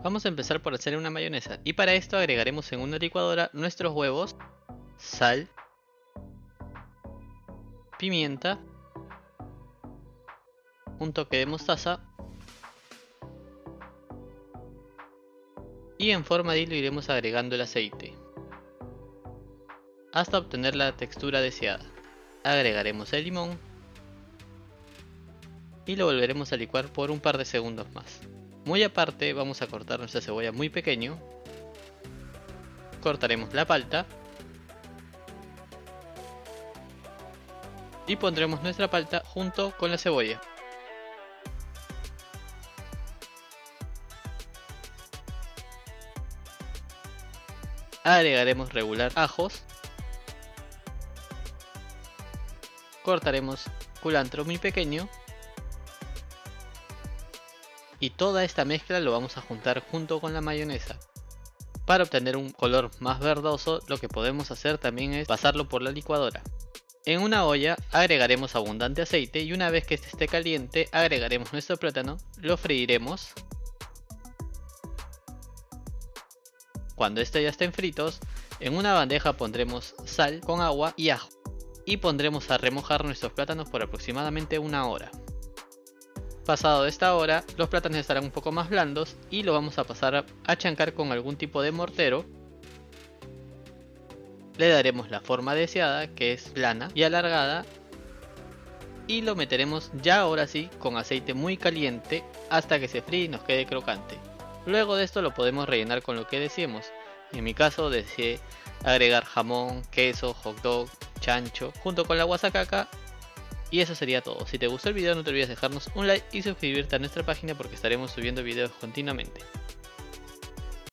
Vamos a empezar por hacer una mayonesa y para esto agregaremos en una licuadora nuestros huevos, sal, pimienta, un toque de mostaza y en forma de hilo iremos agregando el aceite hasta obtener la textura deseada. Agregaremos el limón y lo volveremos a licuar por un par de segundos más. Muy aparte vamos a cortar nuestra cebolla muy pequeño, cortaremos la palta y pondremos nuestra palta junto con la cebolla. Agregaremos regular ajos, cortaremos culantro muy pequeño y toda esta mezcla lo vamos a juntar junto con la mayonesa. Para obtener un color más verdoso, lo que podemos hacer también es pasarlo por la licuadora. En una olla agregaremos abundante aceite y una vez que este esté caliente agregaremos nuestro plátano, lo freiremos. Cuando estos ya estén fritos, en una bandeja pondremos sal con agua y ajo y pondremos a remojar nuestros plátanos por aproximadamente una hora. Pasado esta hora, los plátanos estarán un poco más blandos y lo vamos a pasar a chancar con algún tipo de mortero. Le daremos la forma deseada, que es plana y alargada, y lo meteremos ya ahora sí con aceite muy caliente hasta que se fríe y nos quede crocante. Luego de esto lo podemos rellenar con lo que deseemos. En mi caso deseé agregar jamón, queso, hot dog, chancho junto con la guasacaca. Y eso sería todo. Si te gustó el video no te olvides dejarnos un like y suscribirte a nuestra página porque estaremos subiendo videos continuamente.